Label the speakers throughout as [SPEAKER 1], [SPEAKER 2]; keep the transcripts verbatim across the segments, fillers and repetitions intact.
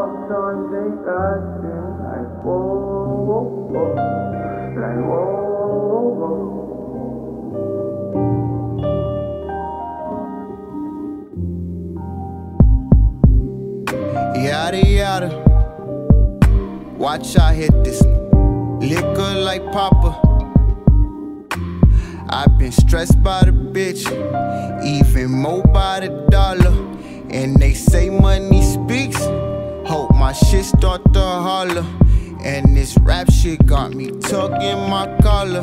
[SPEAKER 1] Tough times ain't lasting. Like whoa, whoa, whoa. Like whoa, whoa, whoa.
[SPEAKER 2] Yada yada. Watch I hit this. Liquor like Papa. I've been stressed by the bitch, even more by the dollar. And they say money speaks. Hope my shit start to holler. And this rap shit got me tucking my collar.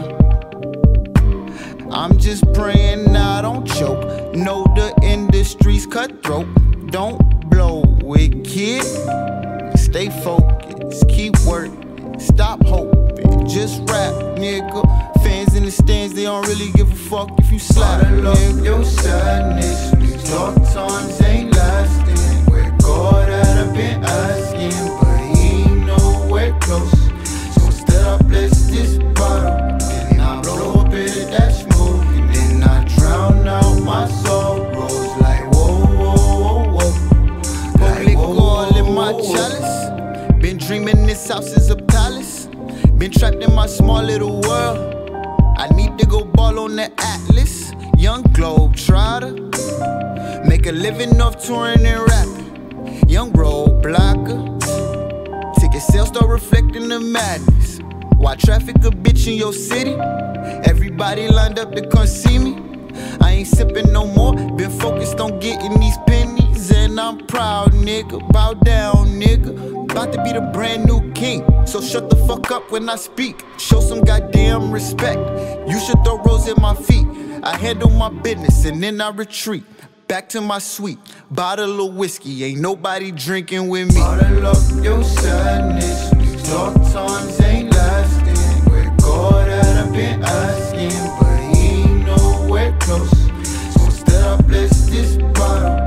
[SPEAKER 2] I'm just praying I don't choke. Know the industry's cutthroat. Don't blow it, kid. Stay focused, keep working, stop hoping. Just rap, nigga. Fans in the stands, they don't really give a fuck if you slap, nigga.
[SPEAKER 1] Your sadness, these dark times ain't lasting. Where God had I been asking, but he ain't nowhere close. So instead I bless this bottle, and I blow a bit of that smoke, and then I drown out my sorrows. Like whoa, whoa, whoa, whoa.
[SPEAKER 2] Public all in my chalice. Been dreaming this house is a palace. Been trapped in my small little world. I need to go ball on the Atlas. Young Globetrotter. Make a living off touring and rapping. Young roadblocker. Ticket sales start reflecting the madness. Why traffic a bitch in your city? Everybody lined up to come see me. I ain't sipping no more. Been focused on getting these pennies. And I'm proud, nigga. Bow down, nigga. About to be the brand new king, so shut the fuck up when I speak. Show some goddamn respect. You should throw rose at my feet. I handle my business and then I retreat back to my suite. Bottle of whiskey, ain't nobody drinking with me.
[SPEAKER 1] Bottle up your sadness. These dark times ain't lasting. Where God had I been asking, but he ain't nowhere close. So instead I bless this bottle.